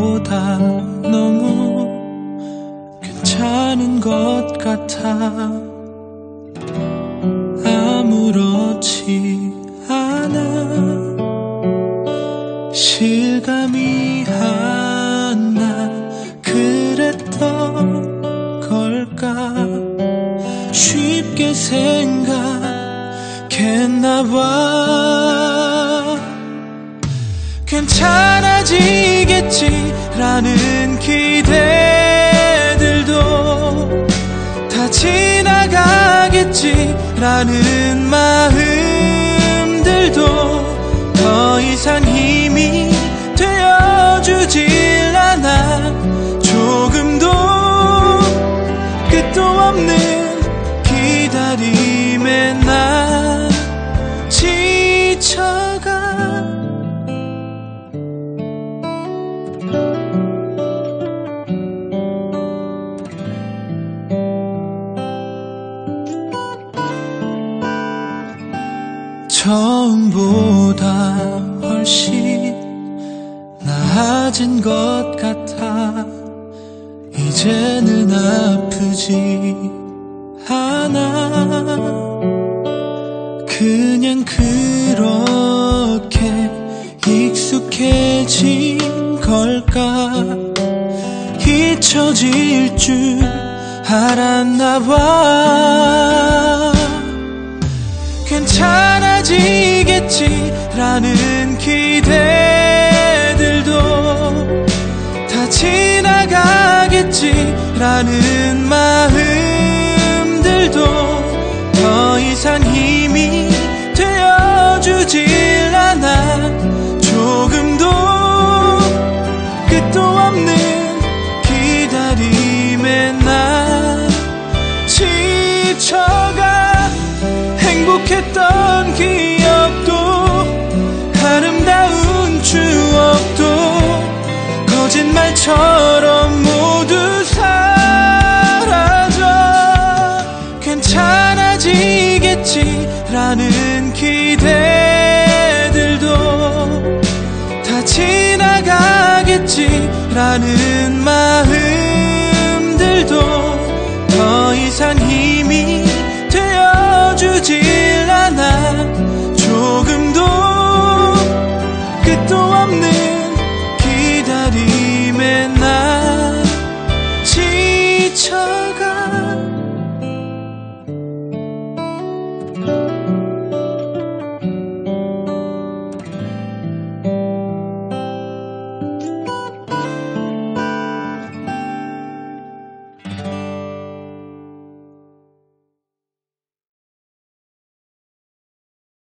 처음보다 너무 괜찮은 것 같아. 아무렇지 않아. 실감이 안 나. 그랬던 걸까. 쉽게 생각했나봐. 괜찮아지겠지라는 기대들도 다 지나가겠지라는 마음들도 더 이상 힘이 되어주질 않아. 조금도 끝도 없는 기다림에 나 지쳐가. 처음보다 훨씬 나아진 것 같아. 이제는 아프지 않아. 그냥 그렇게 익숙해진 걸까. 잊혀질 줄 알았나 봐. 괜찮아지겠지라는 기대들도 다 지나가겠지라는 마음들도 더 이상 힘이 되어주질 않아. 조금도 끝도 없는 기다림에 나 지쳐가. 행복했던 기억도 아름다운 추억도 거짓말처럼 모두 사라져. 괜찮아지겠지라는 기대들도 다 지나가겠지라는 마음들도 더 이상 힘이 되어주지